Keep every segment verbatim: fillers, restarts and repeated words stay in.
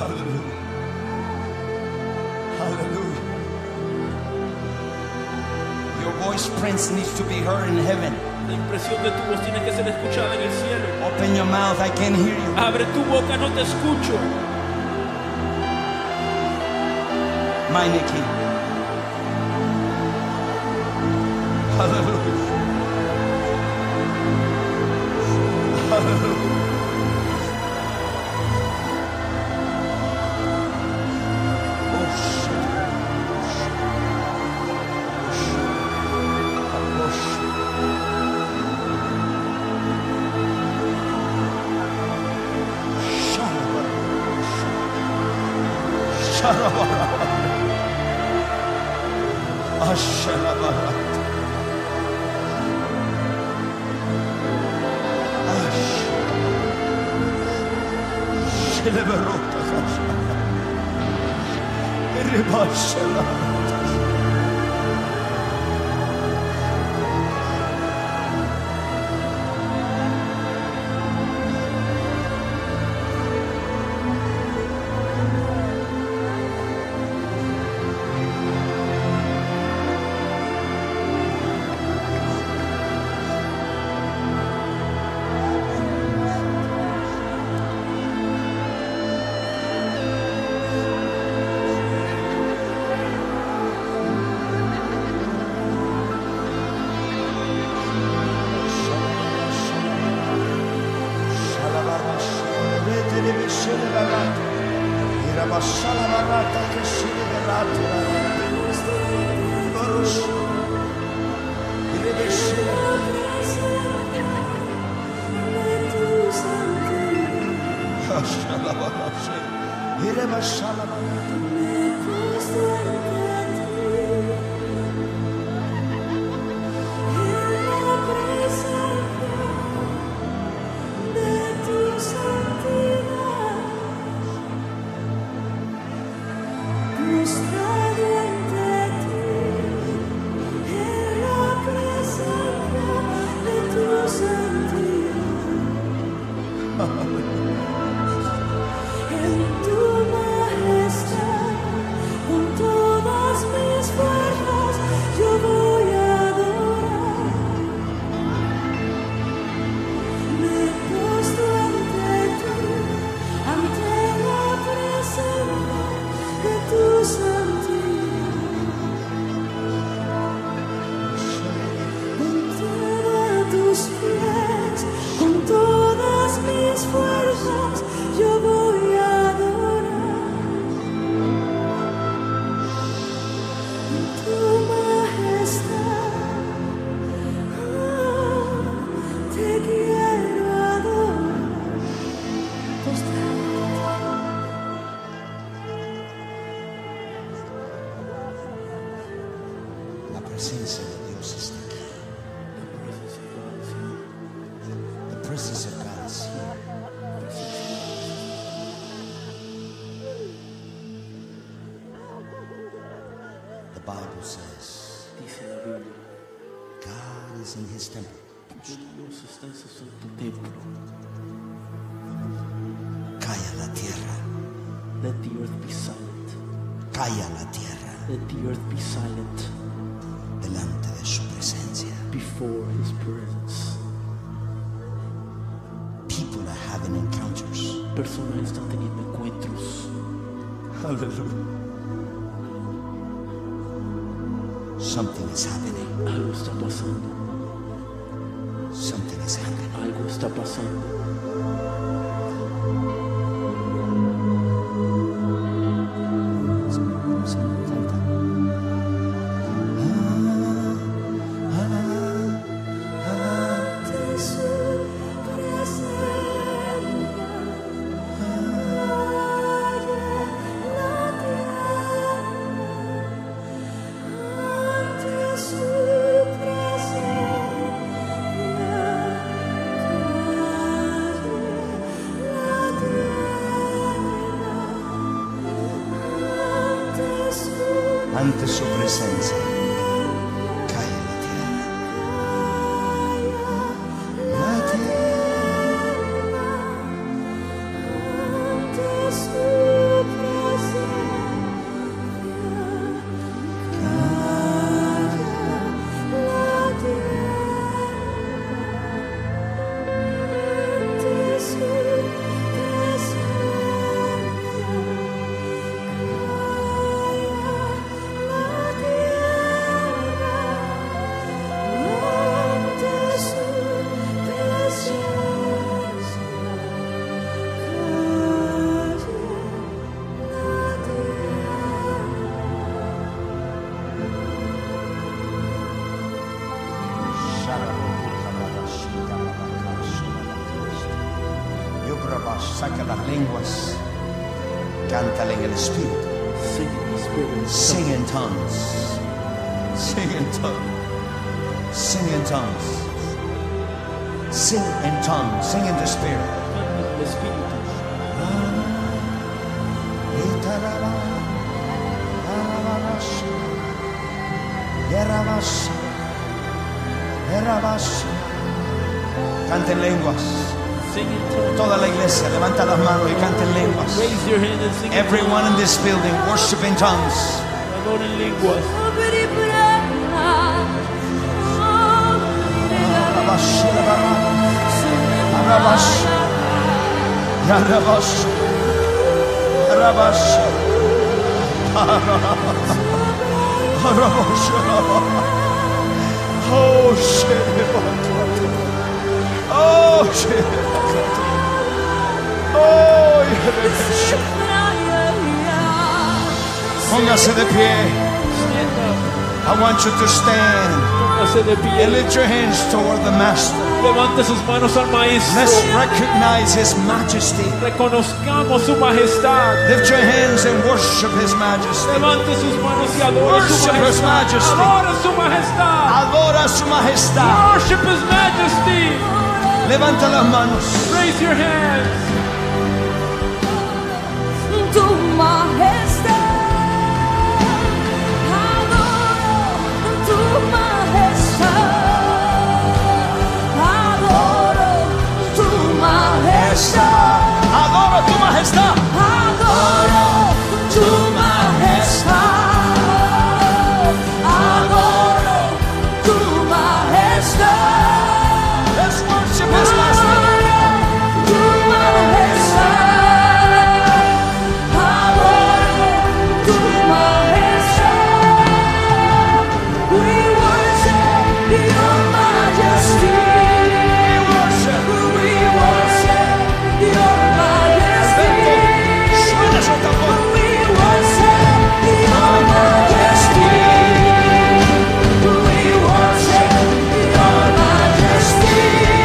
Hallelujah. Hallelujah. Your voice, Prince, needs to be heard in heaven. La impresión de tu voz tiene que ser escuchada en el cielo. Open your mouth, I can't hear you. Abre tu boca, no te escucho. Meine King. Hallelujah. Hallelujah. Oh shit. Oh shit. Shalabara. Ashalabara. Sheleberota kasha. Ribashela. Personas están teniendo encuentros. Hallelujah. Something is happening. Algo está pasando. Something is happening. Algo está pasando. Ante su presencia cae la tierra. La tierra. Ante su lenguas. Cántale en el Espíritu. Sing in the Spirit. Sing in tongues. Sing in tongues. Sing in tongues. Sing in tongues. Sing in the Spirit. Canta en el Espíritu. Canta en lenguas. Sing in tongues. Toda la iglesia levanta las manos y canta en lenguas. Raise your hand and sing in Everyone in tongues. this building worship in tongues. Adora en lenguas. Oh, shit. Oh, shit. Oh, shit. Póngase de pie. Stand up. I want you to stand Póngase de and pie. lift your hands toward the Master. Levante sus manos al Maestro. Let's recognize His majesty. Reconozcamos su majestad. Lift your hands and worship His majesty. Levante sus manos y adore su Worship His majestad. majesty. Adora su majestad. Adora su majestad. Worship His majesty. Levanta las manos. Raise your hands. Tu majestad, adoro tu majestad, adoro tu majestad, Adora tu majestad. adoro tu majestad, adoro tu majestad. Let's worship His majesty. Tu majestad, adoro tu majestad. We worship your majesty. We worship. We worship your majesty. Suena su tambor. We worship your majesty. We worship your majesty.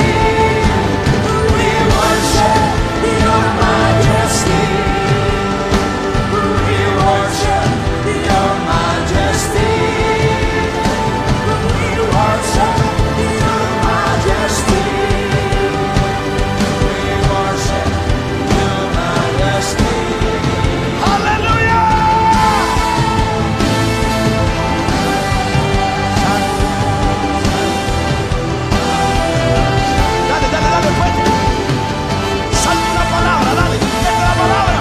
We worship your majesty. We worship your majesty. We worship your majesty. We worship your majesty. Aleluya. Dale, dale, dale, fuerte. Salta una palabra, dale. Mete la palabra.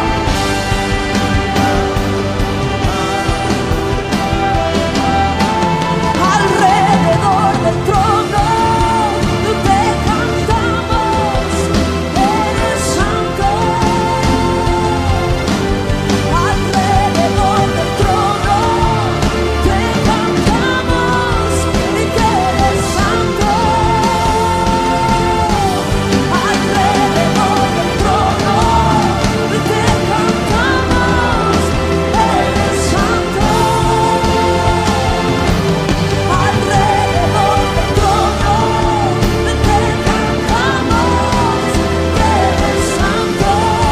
Alrededor del trono te cantamos, eres santo. Alrededor del trono te cantamos y que eres santo. Alrededor del trono te cantamos, eres santo. Alrededor del trono te cantamos que eres santo.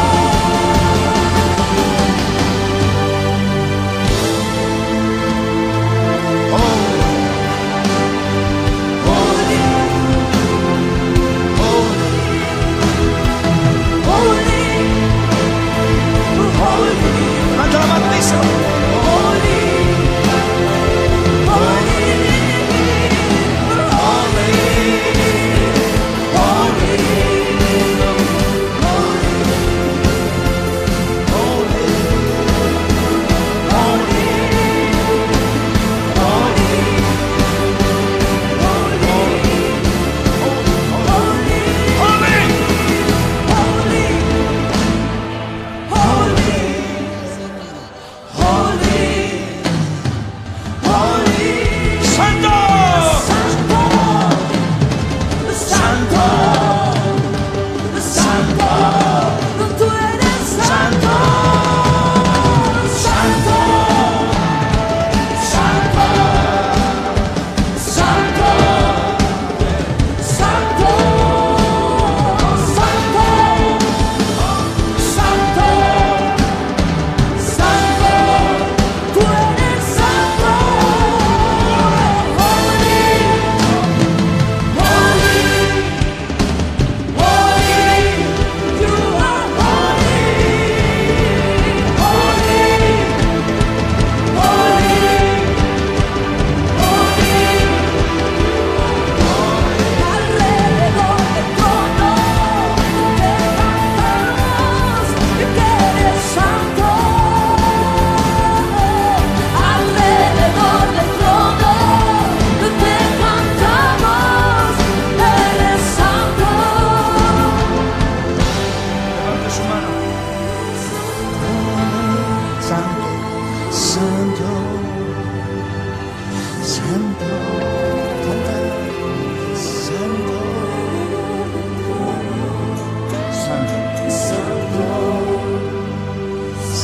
Holy, holy, holy, Levanta la mano, díselo. holy, holy, holy,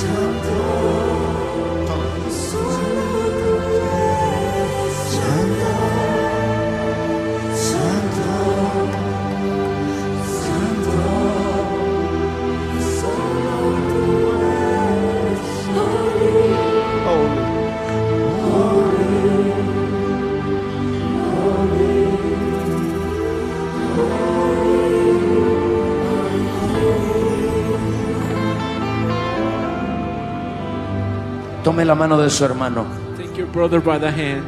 Tome la mano de su hermano. Take your brother by the hand.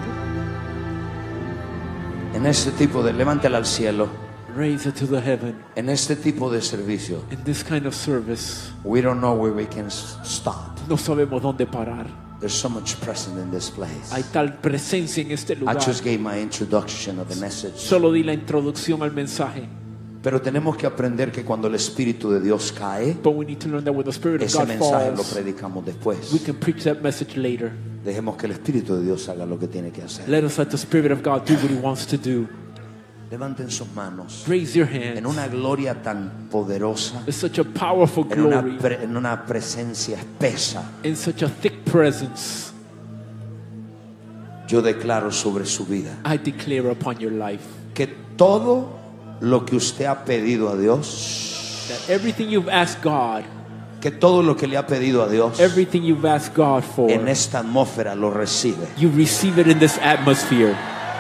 En este tipo de, levántela al cielo. Raise it to the heaven. En este tipo de servicio, In this kind of service, we don't know where we can s- stop. no sabemos dónde parar. There's so much presence in this place. Hay tal presencia en este I lugar. just gave my introduction of the message. Solo di la introducción al mensaje. Pero tenemos que aprender que cuando el Espíritu de Dios cae, But we need to learn that when the Spirit of ese God mensaje lo falls, predicamos we después. can preach that message later. Dejemos que el Espíritu de Dios haga lo que tiene que hacer. Let us let the Spirit of God do what He wants to do. Levanten sus manos. Raise your En hands. una gloria tan poderosa, It's such a powerful en una, glory, pre- en una presencia espesa, in such a thick presence. yo declaro sobre su vida I declare upon your life que todo lo que usted ha pedido a Dios, that everything you've asked God, que todo lo que le ha pedido a Dios everything you've asked God for, en esta atmósfera lo recibe. you receive it in this atmosphere.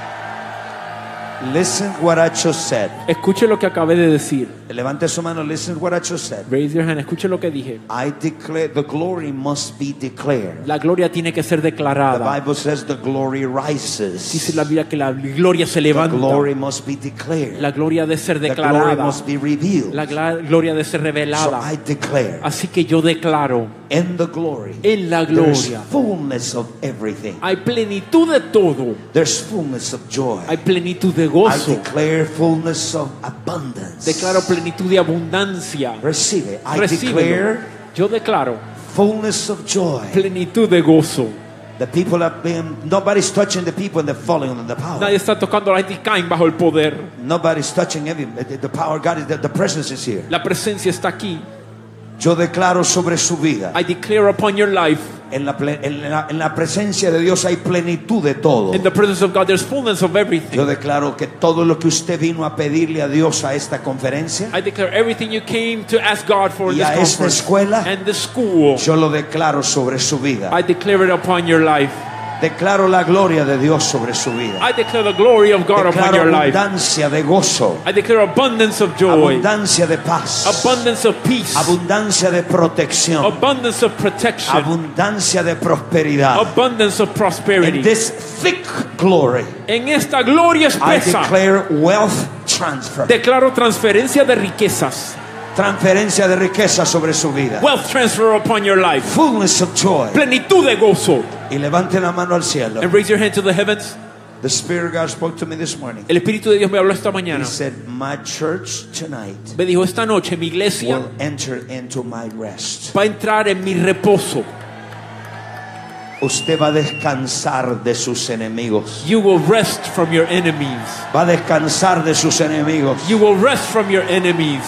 Listen what I just said. Escuche lo que acabé de decir. Levante su mano. Listen what I just said. Raise your hand. Escuche lo que dije. I declare the glory must be declared. La gloria tiene que ser The declarada. Bible says the glory Dice rises. la Biblia que la gloria se The levanta. glory must be declared. La gloria de ser The glory declarada. must be revealed. La gla- gloria de ser So revelada. I declare Así que yo declaro, in the glory en la there's gloria fullness of everything. hay plenitud de todo. There's fullness of joy. Hay plenitud de I gozo. declare fullness of abundance. Declaro plenitud de abundancia. Receive it. I Recíbelo. declare Yo declaro fullness of joy. plenitud de gozo. The people have been, nobody's touching the people and they're falling under the power. Nadie está tocando a la gente y caen bajo el poder. Nobody's touching every, the, the power of God is, the, the presence is here. La presencia está aquí. Yo declaro sobre su vida. I declare upon your life, En la, ple- en, la, en la presencia de Dios hay plenitud de todo. in the presence of God, there's fullness of everything. Yo declaro que todo lo que usted vino a pedirle a Dios a esta conferencia, I declare everything you came to ask God for in y this a esta conference escuela, and the school. yo lo declaro sobre su vida. I declare it upon your life. Declaro la gloria de Dios sobre su vida. I declare the glory of God upon Declaro your life. abundancia de gozo, I declare abundance of joy, abundancia de paz, abundance of peace, abundancia de protección, abundance of protection, abundancia de prosperidad. abundance of In prosperity. this thick glory, En esta gloria I espesa, declare wealth transfer. declaro transferencia de riquezas. Transferencia de riqueza sobre su vida. Wealth transfer upon your life. Fullness of joy. Plenitud de gozo. Y levante la mano al cielo. And raise your hand to the heavens. The Spirit of God spoke to me this morning. El Espíritu de Dios me habló esta He mañana. said, my church tonight Me dijo, esta noche mi iglesia will enter into my rest. va a entrar en mi reposo. Usted va a descansar de sus enemigos. You will rest from your enemies. Va a descansar de sus enemigos. You will rest from your enemies.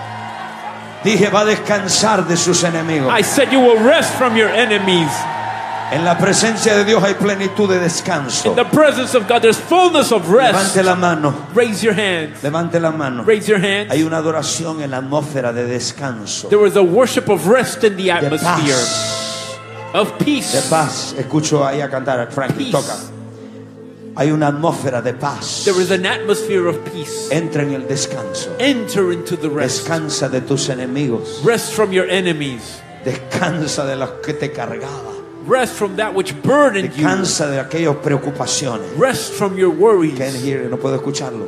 Dije, va a descansar de sus enemigos. I said you will rest from your enemies. En la presencia de Dios hay plenitud de descanso. In the presence of God, there's fullness of rest. Levante la mano. Raise your hands. Levante la mano. Raise your hands. Hay una adoración en la atmósfera de descanso. There was a worship of rest in the De atmosphere. paz. Of peace. De paz. Escucho ahí a cantar a Frankie. Peace. Toca. Hay una atmósfera de paz. There is an atmosphere of peace. Entra en el descanso. Enter into the rest. Descansa de tus enemigos. Rest from your enemies. Descansa de los que te cargaba. Rest from that which burdened you. Descansa de aquellas preocupaciones. Rest from your worries. Can't hear it, no puedo escucharlo.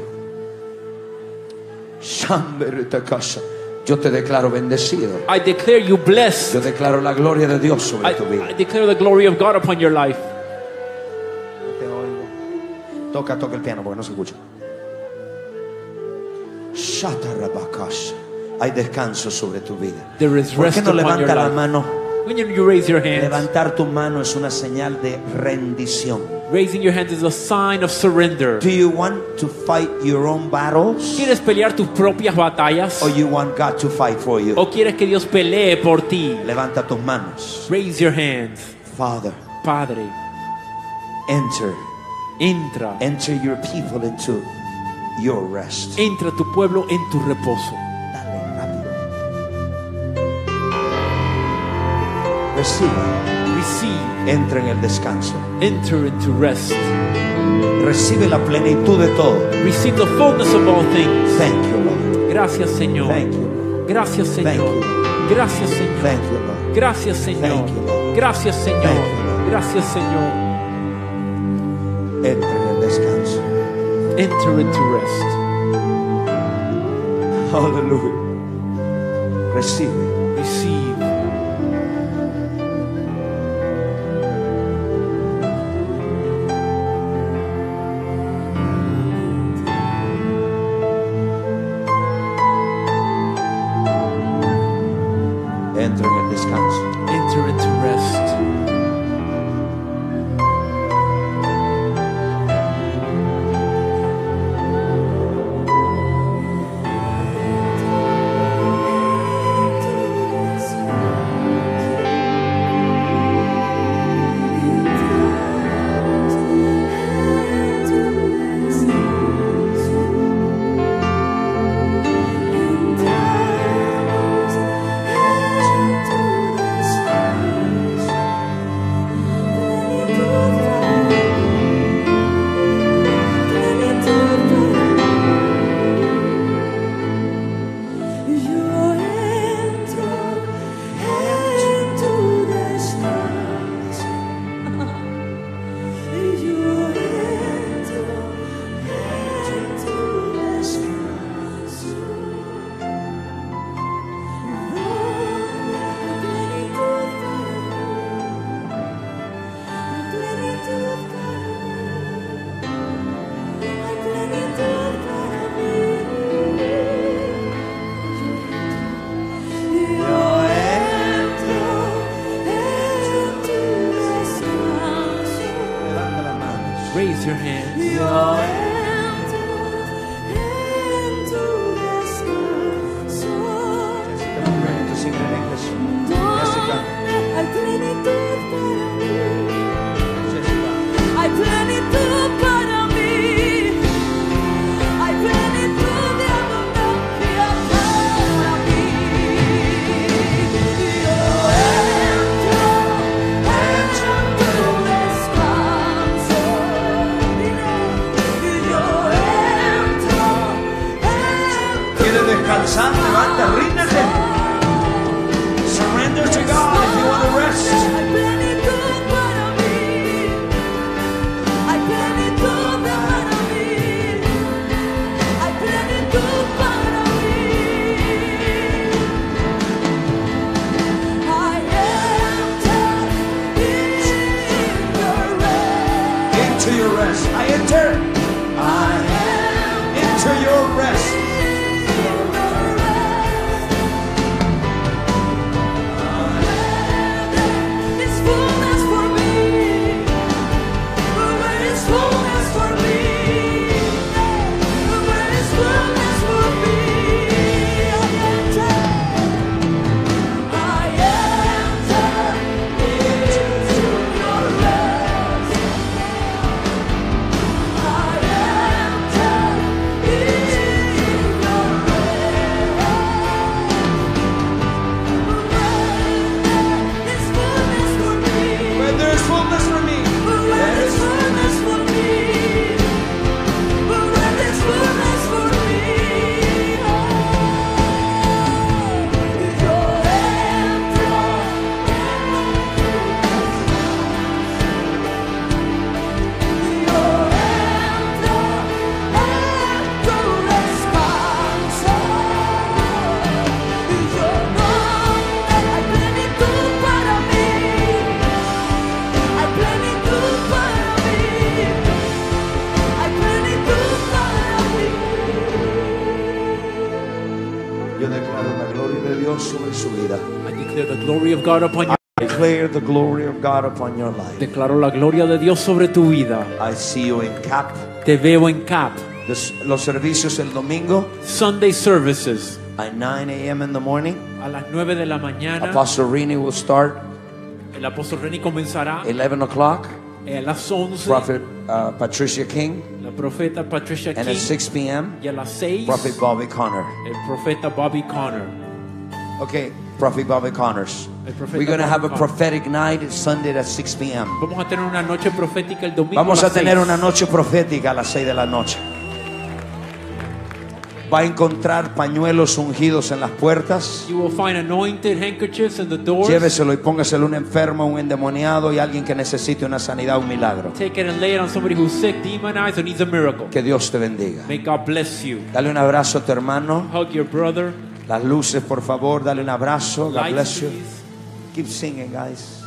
Shamberetakasha. Yo te declaro bendecido. I declare you blessed. Yo declaro la gloria de Dios sobre I, tu I vida. declare the glory of God upon your life. Te oigo. Toca, toca el piano porque no se escucha. Shatarabakasha. Hay descanso sobre tu vida. There is ¿Por rest qué no upon your levanta la life. mano? When you, you raise your hands, Levantar tu mano es una señal de rendición. Raising your hands is a sign of surrender. Do you want to fight your own battles? ¿Quieres pelear tus propias batallas? Or you want God to fight for you? ¿O quieres que Dios pelee por ti? Levanta tus manos. Raise your hands. Father, Padre, enter. entra. Enter your people into your rest. Entra tu pueblo en tu reposo. Dale, rápido. Recibe. Receive. Entra en el descanso. Enter into rest. Recibe la plenitud de todo. Receive the fullness of all things. Thank you, Lord. Gracias, Señor. Thank you. Gracias, Thank Señor. you. Gracias, Señor. Thank you, Lord. Gracias, Señor. Thank you, Lord. Gracias, Señor. Thank you, Lord. Gracias, Señor. Entra en el descanso. Enter into rest. Aleluya. Recibe. Receive. Entra en el descanso. Enter into rest. Levanta las manos. Raise your hands. Jessica, I'm ready to sing in English. Jessica. Jessica. Hay plenitud para mí, hay plenitud de abundancia para mí. Yo entro, entro en tu descanso. Yo entro, entro. ¿Quieres descansar? Levanta, ríndete. Surrender to God if you want to rest. Hay plenitud para mí, hay plenitud para mí, hay plenitud para mí. I enter in your rest. Into your rest. I enter. I enter your rest. It's fullness for me. Where is fullness for me? Where is fullness for me? I enter. I enter into your rest. I enter in your rest. Where there is fullness for me. Where is fullness for me? Where is fullness for me? Yo entro, yo entro en tu descanso. Yo donde hay plenitud para mí. Hay plenitud para mí, hay plenitud para mí. Yo declaro la gloria de Dios sobre su vida. I declare the glory of God upon your Declare the glory of God upon your life. Declaro la gloria de Dios sobre tu vida. I see you in C A P. Te veo en C A P. This- los servicios el domingo Sunday services at nine a m in the morning. a las nueve de la mañana. Apostle Rini will start El apóstol Reni comenzará eleven o'clock. a las once. Prophet uh, Patricia King. La profeta Patricia And King. at six p m Y a las seis, Prophet Bobby Connor. el profeta Bobby Connor. Okay, Prophet Bobby Connors. El profeta We're going to have a Bobby Connor. prophetic night at Sunday at six p m Vamos a tener una noche profética el domingo. Vamos a a las tener seis. una noche profética a las seis de la noche. Va a encontrar pañuelos ungidos en las puertas. You will find anointed handkerchiefs in the doors. Lléveselo y póngaselo a un enfermo, un endemoniado y alguien que necesite una sanidad, un milagro. Take it and lay it on somebody who's sick, demonized, or needs a miracle. Que Dios te bendiga. May God bless you. Dale un abrazo a tu hermano. Hug your brother. Las luces, por favor, dale un abrazo. God Lights, bless you. please. Keep singing, guys.